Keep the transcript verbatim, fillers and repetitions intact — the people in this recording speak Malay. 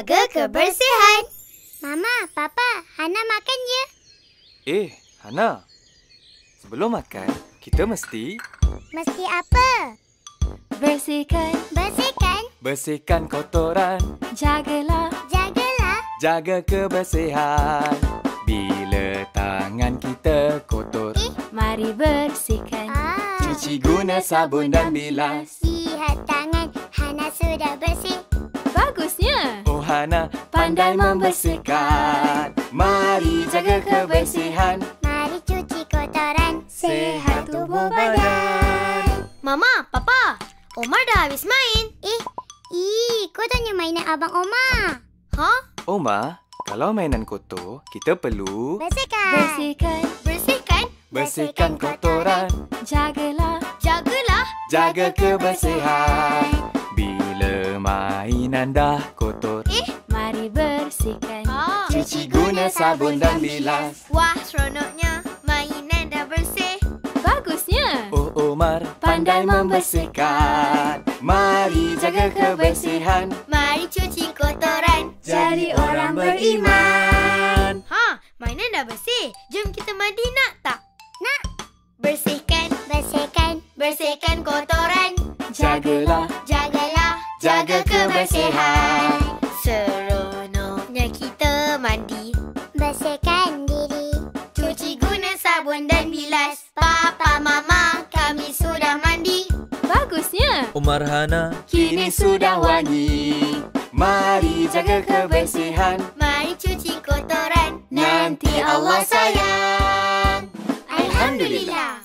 jaga kebersihan. Mama, Papa, Hana makan ya? Eh, Hana. Sebelum makan, kita mesti... Mesti apa? Bersihkan, Bersihkan, bersihkan kotoran. jagalah, jagalah. Jaga kebersihan. Bila tangan kita kotor, mari bersihkan. Ah, cuci guna sabun dan bilas. lihat tangan Hana sudah bersih. Bagusnya. Oh Hana, pandai membersihkan. Mari jaga kebersihan. Mari cuci kotoran, Sehat tubuh badan. Mama, Papa, Omar dah habis main. Eh, ih, kau tanya mainan Abang Omar. Hah? Omar, kalau mainan kotor, kita perlu... Bersihkan. Bersihkan, Bersihkan. Bersihkan kotoran. jagalah, Jagalah. Jaga kebersihan. Bila mainan dah kotor, mari bersihkan. Ah. cuci guna sabun dan bilas. Wah, seronoknya. Mainan dah bersih. Bagusnya. Oh Omar, pandai membersihkan. Mari jaga kebersihan. Mari cuci kotoran. Jadi orang beriman. Ha, mainan dah bersih. Jom kita mandi nak tak? Nak. Bersihkan. Bersihkan. Bersihkan kotoran. Jagalah, Jagalah. jaga kebersihan. Seronoknya kita mandi. Bersihkan diri. Cuci guna sabun dan bilas. Papa, Mama, kami sudah mandi. Bagusnya. Omar, Hana, Kini sudah wangi. Mari jaga kebersihan. Mari cuci kotoran. Nanti Allah sayang. Alhamdulillah.